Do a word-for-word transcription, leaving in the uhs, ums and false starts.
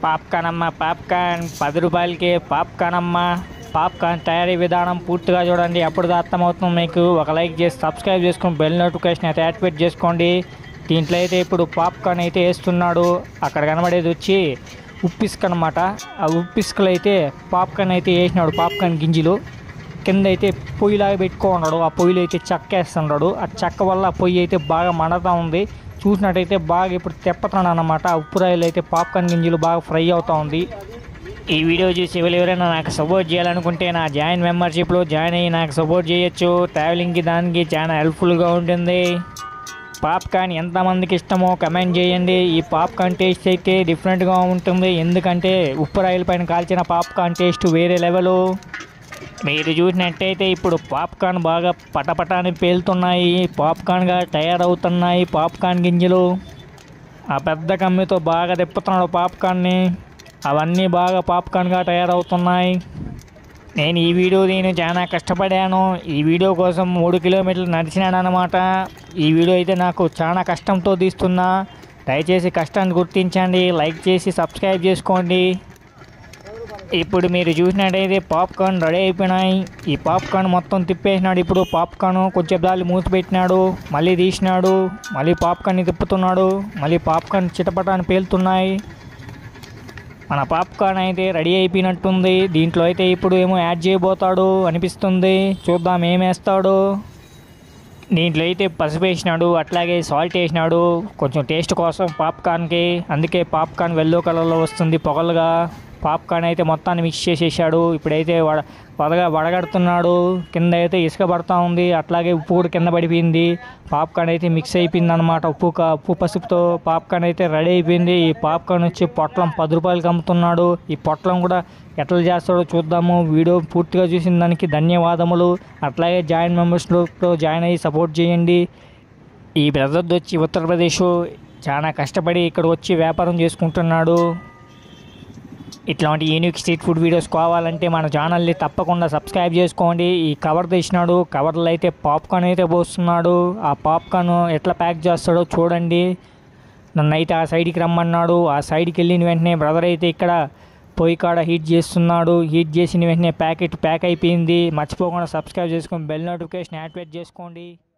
Popcorn అమ్మ popcorn పది రూపాయలకి పాప్కార్న్ అమ్మ. పాప్కార్న్ తయారీ విధానం పూర్తిగా చూడండి, అప్పుడు అర్థమవుతుంది మీకు. ఒక లైక్ చేసి సబ్స్క్రైబ్ చేసుకొని బెల్ నోటిఫికేషన్ అయితే యాక్టివేట్ చేసుకోండి. దీంట్లో అయితే ఇప్పుడు పాప్కార్న్ అయితే వేస్తున్నాడు. అక్కడ కనబడేది వచ్చి ఉప్పిసుక అనమాట. ఆ ఉప్పిసుకలు అయితే పాప్కార్న్ అయితే వేసినాడు. పాప్కార్న్ గింజలు కింద అయితే పొయ్యిలాగా పెట్టుకున్నాడు. ఆ పొయ్యిలో అయితే చెక్క వేస్తున్నాడు. ఆ చెక్క వల్ల ఆ పొయ్యి అయితే బాగా మండుతూ ఉంది. చూసినట్టయితే బాగా ఇప్పుడు తెప్పుతున్నాడు అనమాట. ఆ ఉప్పు రాయిలు అయితే పాప్కార్న్ గింజలు బాగా ఫ్రై అవుతూ ఉంది. ఈ వీడియో చూసి ఎవరైనా నాకు సపోర్ట్ చేయాలనుకుంటే నా జాయిన్ మెంబర్షిప్లో జాయిన్ అయ్యి నాకు సపోర్ట్ చేయొచ్చు. ట్రావెలింగ్కి దానికి చాలా హెల్ప్ఫుల్గా ఉంటుంది. పాప్కార్న్ ఎంతమందికి ఇష్టమో కమెంట్ చేయండి. ఈ పాప్కార్న్ టేస్ట్ అయితే డిఫరెంట్గా ఉంటుంది, ఎందుకంటే ఉప్పు రాయిల పైన కాల్చిన పాప్కార్న్ టేస్ట్ వేరే లెవెలు. మీరు చూసినట్టయితే ఇప్పుడు పాప్కార్న్ బాగా పటపటాని పేలుతున్నాయి, పాప్కార్న్గా తయారవుతున్నాయి పాప్కార్న్ గింజలు. ఆ పెద్ద కమ్మితో బాగా తిప్పుతున్నాడు పాప్కార్న్ని. అవన్నీ బాగా పాప్కార్న్గా తయారవుతున్నాయి. నేను ఈ వీడియో నేను చాలా కష్టపడాను. ఈ వీడియో కోసం మూడు కిలోమీటర్లు నడిచినాను అనమాట. ఈ వీడియో అయితే నాకు చాలా కష్టంతో తీస్తున్నా. దయచేసి కష్టాన్ని గుర్తించండి, లైక్ చేసి సబ్స్క్రైబ్ చేసుకోండి. ఇప్పుడు మీరు చూసినట్టయితే పాప్కార్న్ రెడీ అయిపోయినాయి. ఈ పాప్కార్న్ మొత్తం తిప్పేసినాడు. ఇప్పుడు పాప్కార్న్ కొంచెం దాన్ని మూసి పెట్టినాడు, మళ్ళీ తీసినాడు, మళ్ళీ పాప్కార్న్ని తిప్పుతున్నాడు, మళ్ళీ పాప్కార్న్ చిటపటాన్ని పేలుతున్నాయి. మన పాప్కార్న్ అయితే రెడీ అయిపోయినట్టుంది. దీంట్లో అయితే ఇప్పుడు ఏమో యాడ్ చేయబోతాడు అనిపిస్తుంది. చూద్దాం ఏం వేస్తాడు. దీంట్లో అయితే పసుపు వేసినాడు, అట్లాగే సాల్ట్ వేసినాడు కొంచెం టేస్ట్ కోసం పాప్కార్న్కి. అందుకే పాప్కార్న్ ఎల్లో కలర్లో వస్తుంది పొగలుగా. పాప్కార్న్ అయితే మొత్తాన్ని మిక్స్ చేసేసాడు. ఇప్పుడైతే వడ వడగా వడగడుతున్నాడు. కింద అయితే ఇసుక పడుతూ ఉంది, అట్లాగే ఉప్పు కూడా కింద పడిపోయింది. పాప్కార్న్ అయితే మిక్స్ అయిపోయింది అనమాట. ఉప్పు ఉప్పు పసుపుతో పాప్కార్న్ అయితే రెడీ అయిపోయింది. ఈ పాప్కార్న్ వచ్చి పొట్లం పది రూపాయలకి అమ్ముతున్నాడు. ఈ పొట్లం కూడా ఎట్లా చేస్తాడో చూద్దాము. వీడియో పూర్తిగా చూసిన దానికి ధన్యవాదములు. అట్లాగే జాయిన్ మెంబర్స్లో జాయిన్ అయ్యి సపోర్ట్ చేయండి. ఈ బ్రదర్ వచ్చి ఉత్తరప్రదేశ్ చాలా కష్టపడి ఇక్కడ వచ్చి వ్యాపారం చేసుకుంటున్నాడు. ఇట్లాంటి యూనిక్ స్ట్రీట్ ఫుడ్ వీడియోస్ కావాలంటే మన ఛానల్ని తప్పకుండా సబ్స్క్రైబ్ చేసుకోండి. ఈ కవర్ తీసినాడు, కవర్లో అయితే పాప్కార్న్ అయితే పోస్తున్నాడు. ఆ పాప్కార్న్ ఎట్లా ప్యాక్ చేస్తాడో చూడండి. నన్ను అయితే ఆ సైడ్కి రమ్మన్నాడు. ఆ సైడ్కి వెళ్ళిన వెంటనే బ్రదర్ అయితే ఇక్కడ పొయ్యి కాడ హీట్ చేస్తున్నాడు. హీట్ చేసిన వెంటనే ప్యాకెట్ ప్యాక్ అయిపోయింది. మర్చిపోకుండా సబ్స్క్రైబ్ చేసుకొని బెల్ నోటిఫికేషన్ యాక్టివేట్ చేసుకోండి.